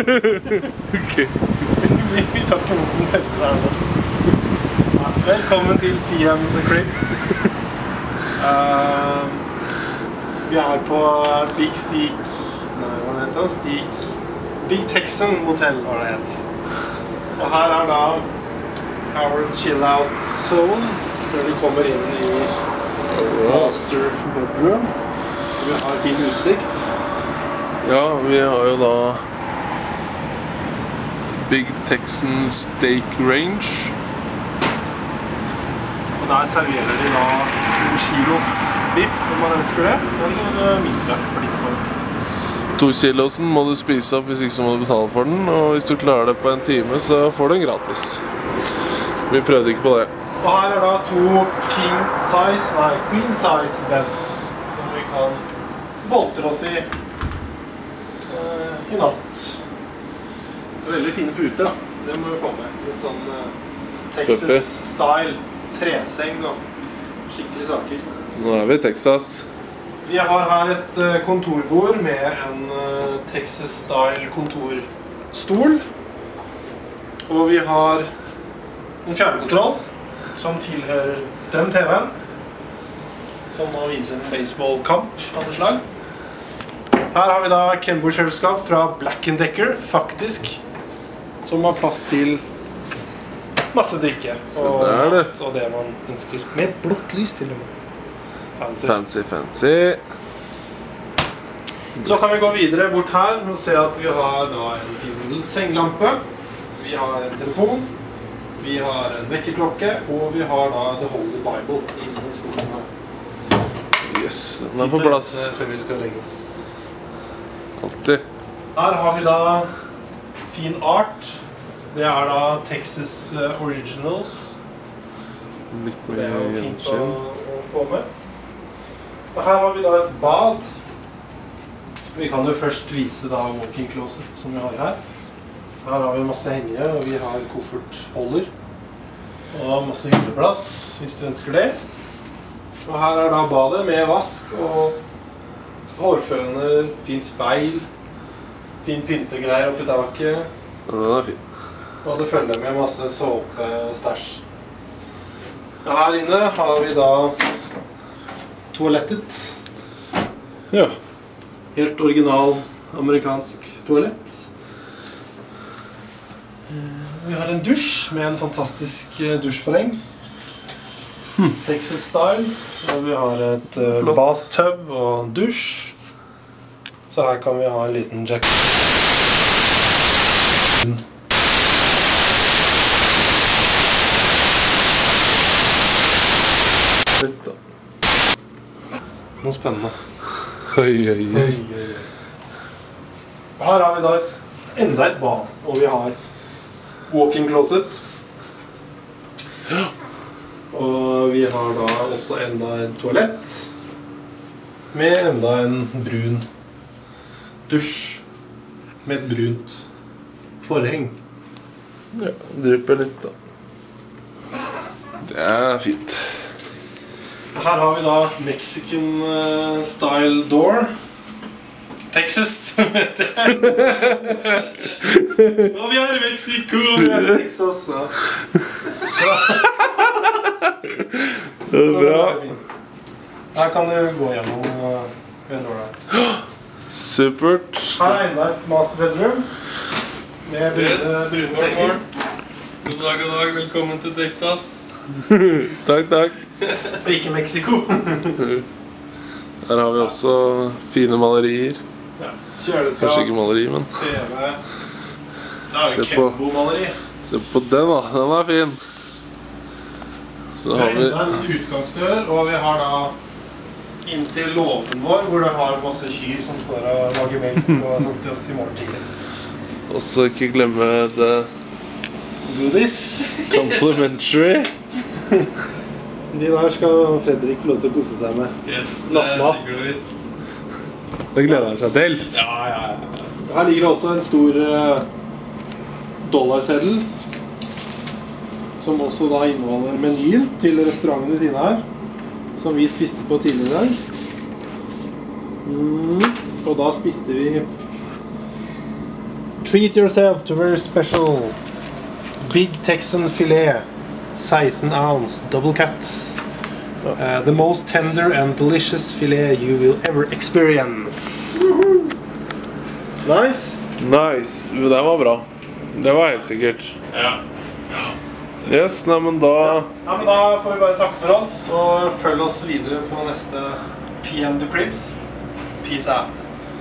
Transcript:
Ok. Vi tar ikke mot den selv der nå. Velkommen til PM The Cribs. Vi på Big Steak... Nei, hva heter det? Steak... Big Texan Motel, var det het. Og her da our chill-out zone, så vi kommer inn i master bedroom. Vi har fin utsikt. Ja, vi har jo da Big Texan Steak Range. Og der serverer de da 2 kilos biff, om man ønsker det, eller mindre for de som... 2 kilosen må du spise opp hvis ikke så må du betale for den, og hvis du klarer det på en time så får du den gratis. Vi prøvde ikke på det. Og her da 2 queen size beds som vi kan boltre oss i natt. Veldig fine puter da, det må vi få med. Litt sånn Texas-style, treseng og skikkelig saker. Nå vi i Texas. Vi har her et kontorbord med en Texas-style kontorstol. Og vi har en fjernkontroll som tilhører den TV-en. Som nå viser en baseballkamp av det slag. Her har vi da Kenbo-kjøleskap fra Black & Decker, faktisk. Som har plass til masse drikke. Så det det. Og det man ønsker. Med blått lys til og med. Fancy. Så kan vi gå videre bort her og se at vi har da en fin senglampe. Vi har en telefon. Vi har en vekkerklokke. Og vi har da The Holy Bible i skolen her. Yes, den på plass. Før vi skal legge oss. Alltid. Her har vi da fin art. Det da Texas Originals. Litt Det jo mye fint gjenskinn. å få med. Og her har vi da et bad. Vi kan jo først vise da walk-in closet som vi har her. Her har vi masse hengere, og vi har koffertholder. Og masse hylleplass, hvis du ønsker det. Og her da badet med vask og hårføner, fint speil, fin pyntegreier oppi taket. Ja, den fin. Og det følger med masse såpe og stæsj. Og her inne har vi da toalettet. Ja. Helt original amerikansk toalett. Vi har en dusj med en fantastisk dusjforheng. Texas style. Og vi har et bathtub og dusj. Så her kan vi ha en liten jacuzzi. Noe spennende. Oi. Her har vi da enda et bad, og vi har walk-in closet. Og vi har da også enda et toalett med enda en brun dusj med et brunt forheng. Ja, drypper litt da. Det fint. Her har vi da Mexican style door. Texas, vet jeg. Og vi i Mexico, og vi i Texas. Så bra. Her kan du gå gjennom bedrommet. Supert. Her enda et master bedroom. Med brune senger. God dag, velkommen til Texas. Takk. Ikke Mexico. Her har vi også fine malerier. Ja. Kjøleskap. Kanskje ikke maleri, men TV. Det Se jo på. Kenbo-maleri. se på den da, den fin. Så Det har vi enda en utgangsdør, og vi har da inntil låven vår, hvor det har masse kyr som står og lager melk og sånt til oss i morgen tidlig. også ikke glemme det Goodies. complimentary. De der skal Fredrik få lov til å kose seg med. Yes, Nattmat. sikkert og visst. Det gleder han seg til. Ja. Her ligger det også en stor dollarseddel, som også da inneholder menyen til restauranten ved siden her, som vi spiste på tidligere i dag. Og da spiste vi Treat yourself to very special Big Texan filet, 16 ounce, double cut. The most tender and delicious filet you will ever experience. Nice. Nice. Det var bra. Det var helt sikkert. Ja. Yes, nei, men da... Ja, men da får vi bare takke for oss, og følg oss videre på neste PM The Cribs. Peace out.